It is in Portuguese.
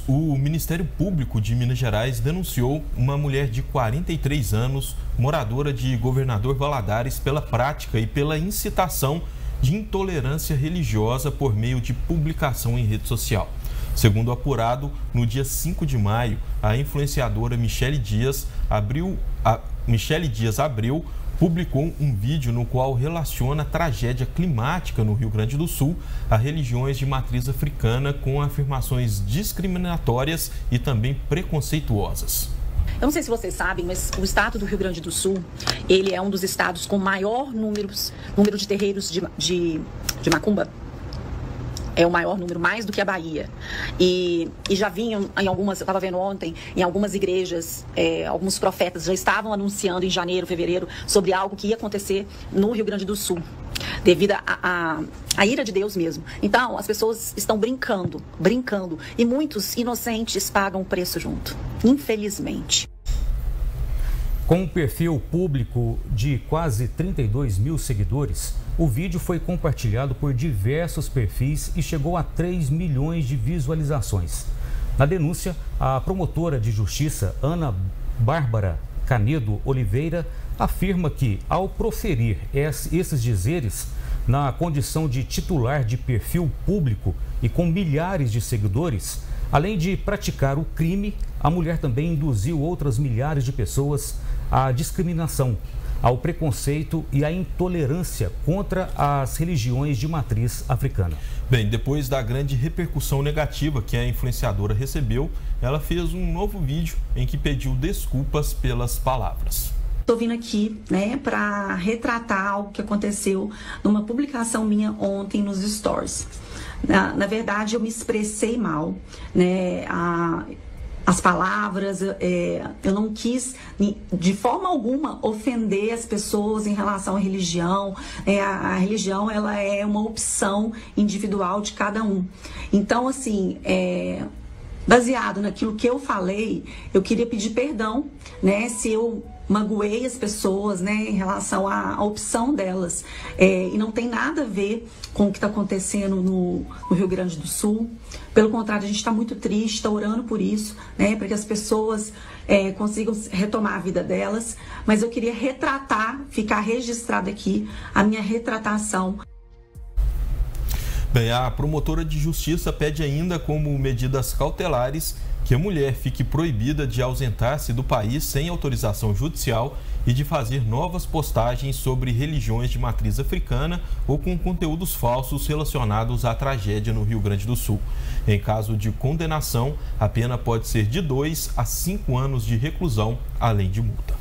O Ministério Público de Minas Gerais denunciou uma mulher de 43 anos, moradora de Governador Valadares, pela prática e pela incitação de intolerância religiosa por meio de publicação em rede social. Segundo apurado, no dia 5 de maio, a influenciadora Michele Dias Abreu publicou um vídeo no qual relaciona a tragédia climática no Rio Grande do Sul a religiões de matriz africana, com afirmações discriminatórias e também preconceituosas. Eu não sei se vocês sabem, mas o estado do Rio Grande do Sul, ele é um dos estados com maior número de terreiros de macumba. É o maior número, mais do que a Bahia. E já vinham em algumas, eu estava vendo ontem, em algumas igrejas, alguns profetas já estavam anunciando em janeiro, fevereiro, sobre algo que ia acontecer no Rio Grande do Sul, devido à ira de Deus mesmo. Então, as pessoas estão brincando, e muitos inocentes pagam o preço junto, infelizmente. Com um perfil público de quase 32 mil seguidores, o vídeo foi compartilhado por diversos perfis e chegou a 3 milhões de visualizações. Na denúncia, a promotora de justiça, Ana Bárbara Canedo Oliveira, afirma que, ao proferir esses dizeres, na condição de titular de perfil público e com milhares de seguidores, além de praticar o crime, a mulher também induziu outras milhares de pessoas à discriminação, ao preconceito e à intolerância contra as religiões de matriz africana. Bem, depois da grande repercussão negativa que a influenciadora recebeu, ela fez um novo vídeo em que pediu desculpas pelas palavras. Estou vindo aqui, para retratar algo que aconteceu numa publicação minha ontem nos stories. Na verdade, eu me expressei mal, as palavras, eu não quis de forma alguma ofender as pessoas em relação à religião. A religião, ela é uma opção individual de cada um. Então, assim, baseado naquilo que eu falei, eu queria pedir perdão, se eu magoei as pessoas, em relação à opção delas. E não tem nada a ver com o que está acontecendo no Rio Grande do Sul. Pelo contrário, a gente está muito triste, está orando por isso, para que as pessoas consigam retomar a vida delas. Mas eu queria retratar, ficar registrado aqui, a minha retratação. Bem, a promotora de justiça pede ainda como medidas cautelares que a mulher fique proibida de ausentar-se do país sem autorização judicial e de fazer novas postagens sobre religiões de matriz africana ou com conteúdos falsos relacionados à tragédia no Rio Grande do Sul. Em caso de condenação, a pena pode ser de 2 a 5 anos de reclusão, além de multa.